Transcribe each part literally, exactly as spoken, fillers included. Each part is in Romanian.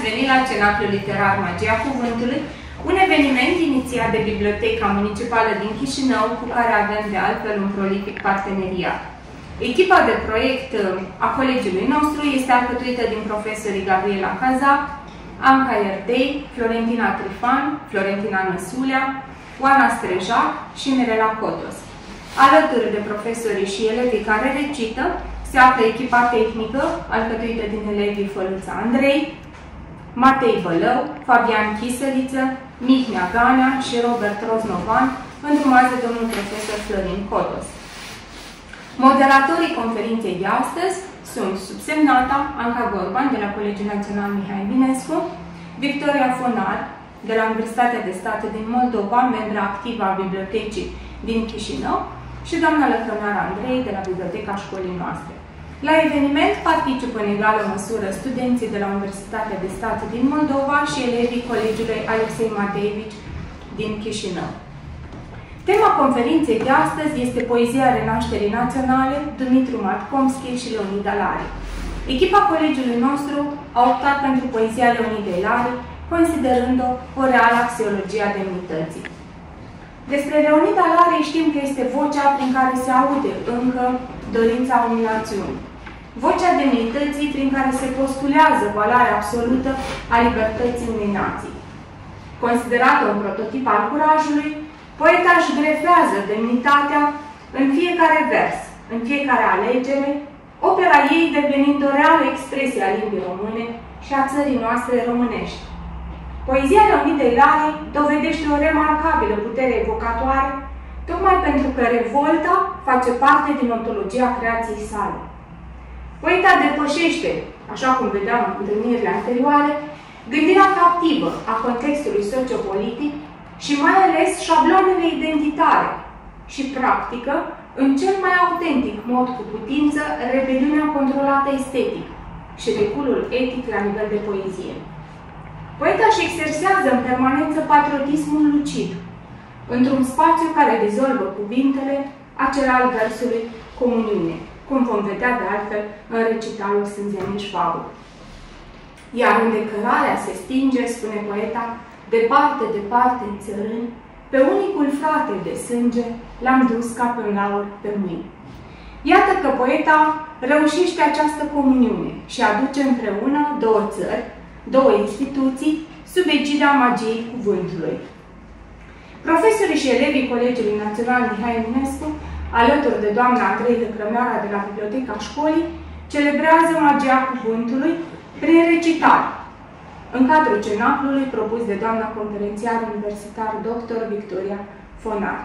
ați venit la Cenaclul Literar Magia Cuvântului, un eveniment inițiat de Biblioteca Municipală din Chișinău, cu care avem de altfel un prolific parteneriat. Echipa de proiect a colegiului nostru este alcătuită din profesorii Gabriela Cazac, Anca Ierdei, Florentina Trifan, Florentina Năsulea, Oana Strejac și Mirela Cotos. Alături de profesorii și elevii care recită, se află echipa tehnică, alcătuită din elevii Făluța Andrei, Matei Bălău, Fabian Chisăliță, Mihnea Ganea și Robert Roznovan, îndrumați de domnul profesor Florin Cotos. Moderatorii conferinței de astăzi sunt subsemnata Anca Gorban, de la Colegiul Național Mihai Eminescu, Victoria Fonar, de la Universitatea de Stat din Moldova, membra activă a Bibliotecii din Chișinău, și doamna Lăcrănar Andrei, de la Biblioteca școlii noastre. La eveniment participă în egală măsură studenții de la Universitatea de Stat din Moldova și elevii Colegiului Alexei Mateevici din Chișinău. Tema conferinței de astăzi este Poezia renașterii naționale, Dumitru Matkomski și Leonida Lari. Echipa colegiului nostru a optat pentru poezia Leonidei Lari, considerând-o o reală axiologie a demnității. Despre Leonida Lari știm că este vocea prin care se aude încă dorința unei națiuni. Vocea demnității prin care se postulează valoarea absolută a libertății unei nații. Considerată un prototip al curajului, poeta își grefează demnitatea în fiecare vers, în fiecare alegere, opera ei devenind o reală expresie a limbii române și a țării noastre românești. Poezia Leonidei Lari dovedește o remarcabilă putere evocatoare, tocmai pentru că revolta face parte din ontologia creației sale. Poeta depășește, așa cum vedeam în întâlnirile anterioare, gândirea captivă a contextului sociopolitic și mai ales șabloanele identitare și practică în cel mai autentic mod cu putință rebeliunea controlată estetic și reculul etic la nivel de poezie. Poeta își exersează în permanență patriotismul lucid, într-un spațiu care dizolvă cuvintele, acela al versului comuniune, cum vom vedea de altfel în recitalul Sânzeniș Fabul. Iar unde cărarea se stinge, spune poeta, departe, departe în țărâni, pe unicul frate de sânge l-am dus ca pe un laur pe mâini. Iată că poeta reușește această comuniune și aduce împreună două țări, două instituții, sub egida magiei cuvântului. Profesorii și elevii Colegiului Național Mihai Eminescu, alături de doamna Andrei Lăcrămioara de la Biblioteca școlii, celebrează magia cuvântului prin recitare, în cadrul cenaclului propus de doamna conferențiar universitar doctor Victoria Fonar.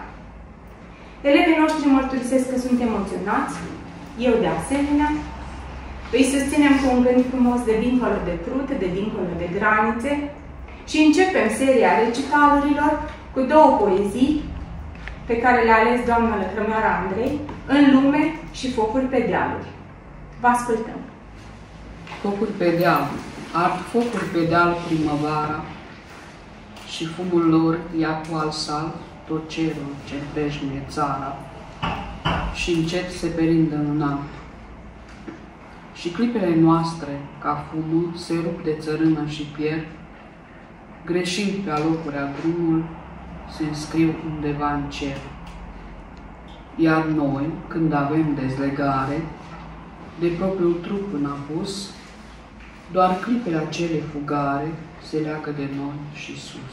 Elevii noștri mărturisesc că sunt emoționați, eu de asemenea. Îi susținem cu un gând frumos de dincolo de prut, de dincolo de granițe și începem seria recitalurilor cu două poezii pe care le-a ales doamna Lăcrămioara Andrei, În lume și Focuri pe dealuri. Vă ascultăm. Focuri pe deal, ard focuri pe deal primăvara și fumul lor ia cu al sal tot cerul ce împrejmuie țara și încet se perindă în alt. Și clipele noastre, ca fumul, se rup de țărână și pierd, greșind pe alocurea drumul, se înscriu undeva în cer. Iar noi, când avem dezlegare, de propriul trup înapus, doar clipele acele fugare se leagă de noi și sus.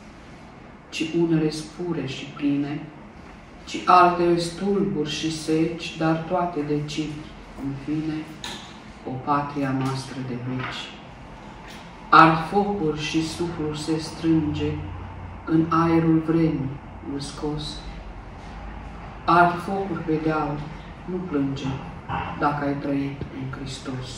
Ci unele spure și pline, ci altele stulburi și seci, dar toate decid, în fine, o patria noastră de veci. Ard focuri și suflul se strânge în aerul vremii uscos. Ard focuri pe deal, nu plânge dacă ai trăit în Hristos.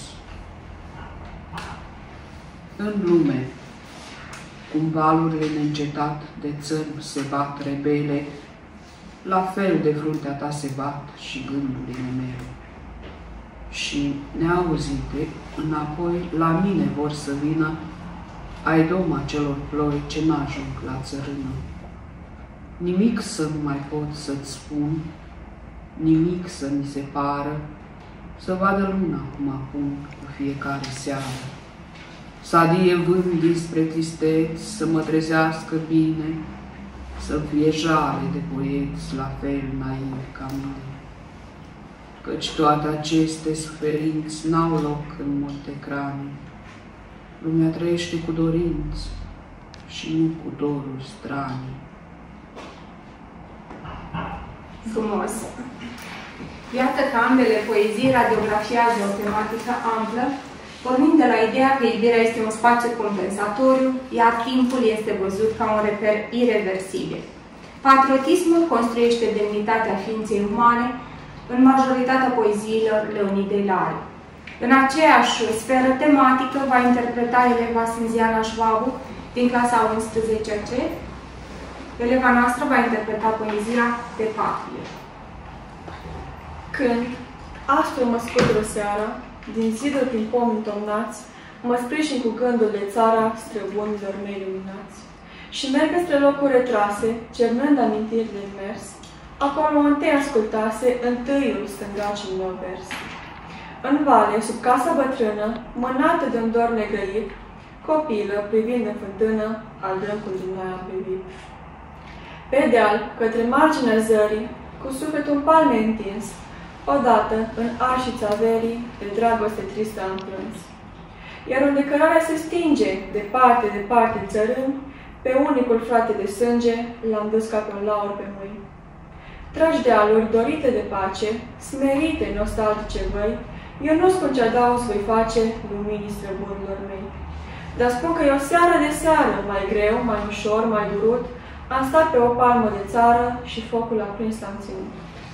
În lume, cum valurile neîncetat de țărm se bat rebele, la fel de fruntea ta se bat și gândurile mele. Și neauzite, înapoi la mine vor să vină ai doma celor ploi ce n-ajung la țărână. Nimic să nu mai pot să-ți spun, nimic să mi se pară, să vadă luna cum apun cu fiecare seară. să adie vânt dinspre tristeți, să mă trezească bine, să fie jale de poeți la fel naivi ca mine. Căci toate aceste suferinți n-au loc în multe cranii. Lumea trăiește cu dorinți și nu cu doruri stranii. Frumos! Iată că ambele poezii radiografiază o tematică amplă, pornind de la ideea că iubirea este un spațiu compensatoriu, iar timpul este văzut ca un reper ireversibil. Patriotismul construiește demnitatea ființei umane în majoritatea poeziilor Leonidei Lari. În aceeași sferă tematică va interpreta eleva Sânziana Șvabu din clasa a unsprezecea C. Eleva noastră va interpreta poezia De Patrie. Când, astfel mă scutură seara, din ziduri prin pomi întomnați, mă sprijin cu gândul de țara străbunilor mei luminați. Și merg spre locuri retrase, cernând amintiri de mers, acolo întâi ascultase întâiul stângacii meu vers. În vale, sub casa bătrână, mânată de un dor negrăit, copilă, privind în fântână, al drâncul din noi am privit. Pe deal, către marginea zării, cu sufletul în palme întins, odată, în arșița verii, de dragoste tristă am plâns. Iar unde cărarea se stinge, departe, departe, țărând, pe unicul frate de sânge, l-am dus ca pe un laur pe mâini. Tragi de aluri, dorite de pace, smerite, nostalgice văi, eu nu spun ce adaos voi face luminii străbunilor mei. Dar spun că e o seară de seară, mai greu, mai ușor, mai durut, am stat pe o palmă de țară și focul aprins l-am ținut.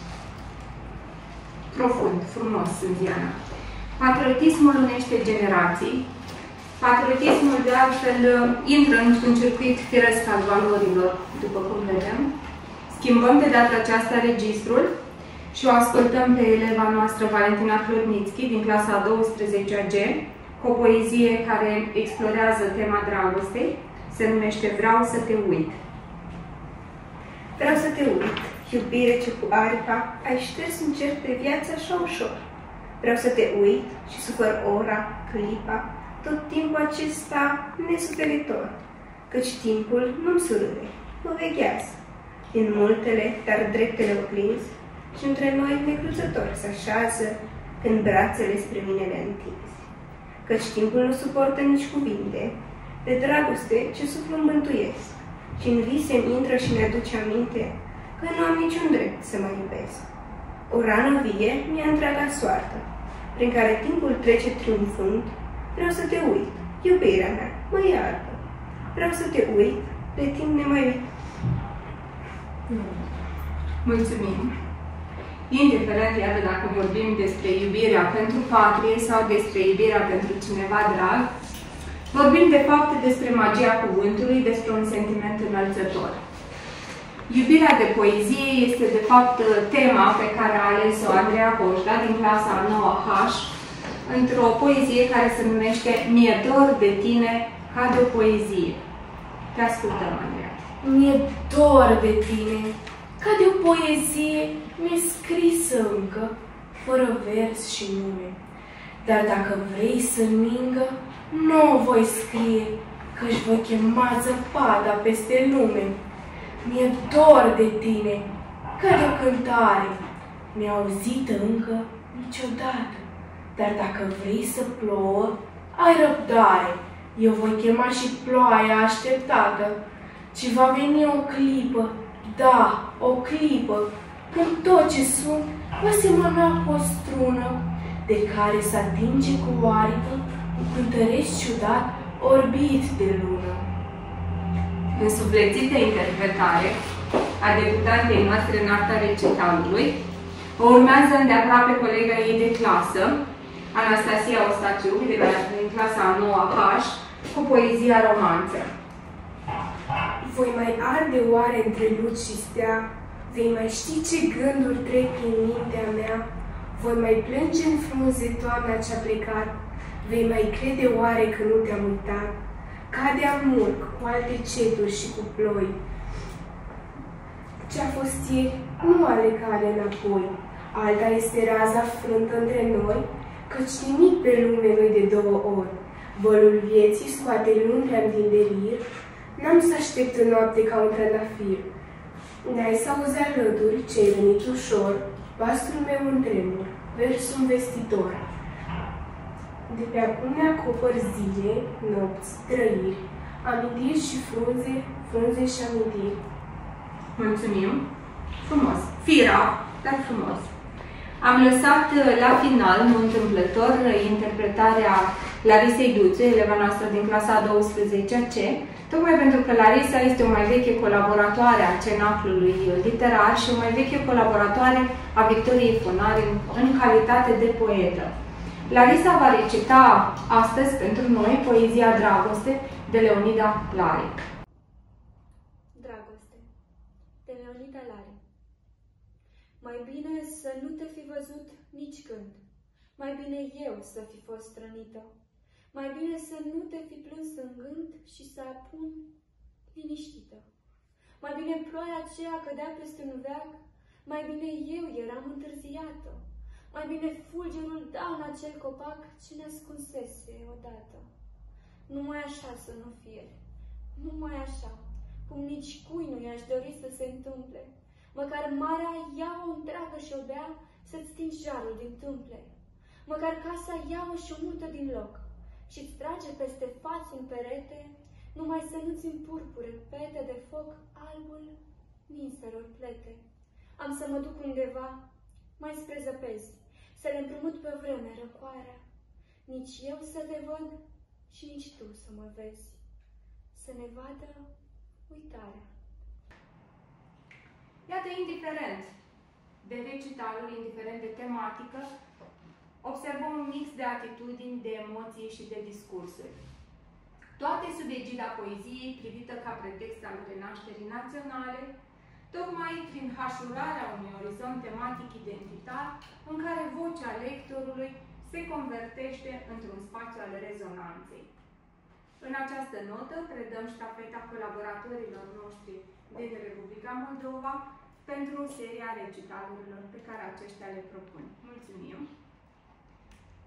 Profund, frumos, Sânziana. Patriotismul unește generații. Patriotismul, de altfel, intră într-un circuit firesc al valorilor, după cum vedem. Schimbăm de data aceasta registrul și o ascultăm pe eleva noastră Valentina Chlornițchi din clasa a douăsprezecea G, cu o poezie care explorează tema dragostei, se numește Vreau să te uit. Vreau să te uit, iubire ce cu aripa ai șters în cer pe viață așa ușor. Vreau să te uit și supăr ora, clipa, tot timpul acesta nesuferitor, căci timpul nu-mi surâde, mă veghează. Din multele, dar dreptele oprins, și între noi necruțător se așează când brațele spre mine le întins. Căci timpul nu suportă nici cuvinte, de dragoste ce suflul mântuiesc, și în vise-mi intră și mi-aduce aminte că nu am niciun drept să mă iubesc. O rană vie mi-a întreaga soartă, prin care timpul trece triumfând. Vreau să te uit, iubirea mea, mă iartă. Vreau să te uit, de timp nemaiuit. Mulțumim! Indiferent, iată, dacă vorbim despre iubirea pentru patrie sau despre iubirea pentru cineva drag, vorbim de fapt despre magia cuvântului, despre un sentiment înălțător. Iubirea de poezie este de fapt tema pe care a ales-o Andreea Coșda din clasa a noua H, într-o poezie care se numește Mi-e dor de tine ca de o poezie. Te ascultăm, Andreea. Mi-e dor de tine ca de o poezie nescrisă încă, fără vers și nume. Dar dacă vrei să-l mingă, nu o voi scrie, că-și voi chema zăpada peste lume. Mi-e dor de tine, ca de o cântare, neauzită încă niciodată. Dar dacă vrei să plouă, ai răbdare, eu voi chema și ploaia așteptată. Ci va veni o clipă, da, o clipă, când tot ce sunt va semăna cu o strună, de care se atinge cu aripă un cântăresc ciudat orbit de lună. Însuflețită interpretare a debutantei noastre în arta recitalului, o urmează îndeaproape colega ei de clasă, Anastasia Ostaciuc, de la din clasa a noua H, cu poezia Romanță. Voi mai arde oare între luci și stea? Vei mai ști ce gânduri trec prin mintea mea? Voi mai plânge în frunze toamna ce-a plecat? Vei mai crede oare că nu te-am uitat? Cade amurg cu alte ceturi și cu ploi. Ce-a fost ieri nu are cale înapoi. Alta este raza frântă între noi, căci nimic pe lume nu-i de două ori. Volul vieții scoate luntream din delir, n-am să aștept în noapte ca un trandafir. N-ai să auzi alături ce-ai venit ușor, vasul meu în tremur, versul vestitor. De pe acum mi-acopăr zile, nopți, trăiri, amintiri și frunze, frunze și amintiri. Mulțumim! Frumos! Firav, dar frumos! Am lăsat la final, nu întâmplător, interpretarea Larisei Duțu, eleva noastră din clasa a douăsprezecea C, tocmai pentru că Larisa este o mai veche colaboratoare a Cenaclului Literar și o mai veche colaboratoare a Victoriei Fonar în, în calitate de poetă. Larisa va recita astăzi pentru noi poezia Dragoste de Leonida Lare. Dragoste de Leonida Lare. Mai bine să nu te fi văzut nici când, mai bine eu să fi fost strănită, mai bine să nu te fi plâns în gând și să apun liniștită. Mai bine ploaia aceea cădea peste un veac, mai bine eu eram întârziată, mai bine fulgerul da în acel copac ce ne ascunsese odată. Numai așa să nu fie, numai așa, cum nici cui nu i-aș dori să se întâmple, măcar marea ia o întreagă și o bea să-ți stingi jarul din tâmple, măcar casa ia-o și o mută din loc și-ți trage peste față un perete, numai să nu-ți împurpure pete de foc albul minselor plete. Am să mă duc undeva mai spre zăpezi, să le împrumut pe vreme răcoarea, nici eu să te văd și nici tu să mă vezi, să ne vadă uitarea. Iată, indiferent de recitalul, indiferent de tematică, observăm un mix de atitudini, de emoții și de discursuri. Toate sub egida poeziei, privită ca pretext al renașterii naționale, tocmai prin hașurarea unui orizont tematic identitar, în care vocea lectorului se convertește într-un spațiu al rezonanței. În această notă predăm ștafeta colaboratorilor noștri din Republica Moldova pentru seria recitalurilor pe care aceștia le propun. Mulțumim!